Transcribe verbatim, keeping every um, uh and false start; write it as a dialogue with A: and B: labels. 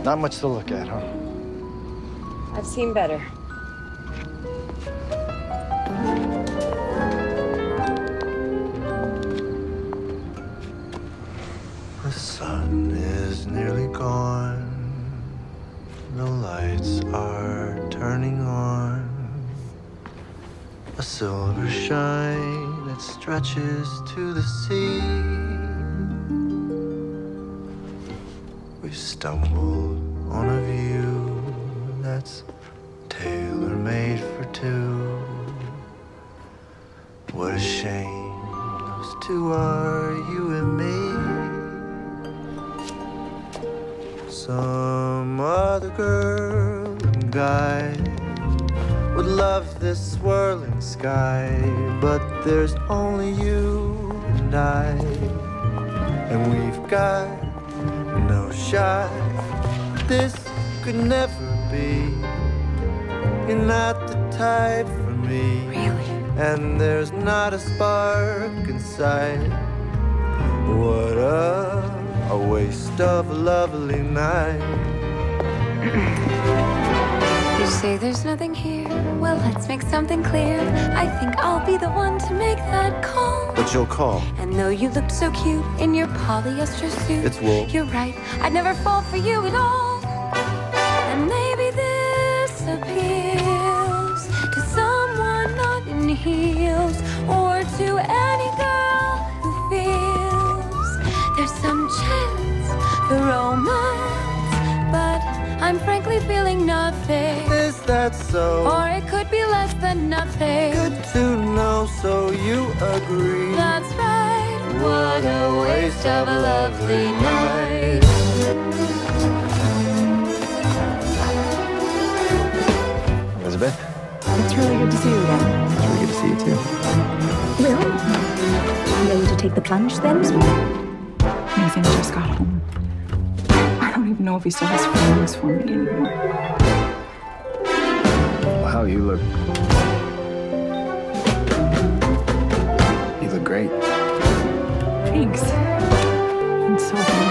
A: Not much to look at, huh?
B: I've seen better.
C: The sun is nearly gone. The lights are turning on. A silver shine that stretches to the sea. We stumbled on a view that's tailor-made for two. What a shame those two are, you and me. Some other girl and guy would love this swirling sky, but there's only you and I, and we've got no shot. This could never be. You're not the type for me.
B: Really?
C: And there's not a spark inside. What a, a waste of a lovely night.
D: You say there's nothing here. Well, let's make something clear. I think I'll be the one to make that call.
C: But you'll call.
D: And though you look so cute in your polyester suit,
C: It's wool.
D: You're right, I'd never fall for you at all. And maybe this appeals to someone not in heels, or to any girl who feels there's some chance for romance, but I'm frankly feeling nothing.
C: Is that so?
D: Or it could be less than nothing.
C: Good to know, so you agree.
D: That's right. What a waste of a lovely night.
A: Elizabeth?
E: It's really good to see you again.
A: It's really good to see you, too.
E: Will, ready to take the plunge then?
F: Nathan just got home. I don't even know if he still has feelings for me anymore.
A: Wow, you look... You look great.
F: Thanks. I'm so glad.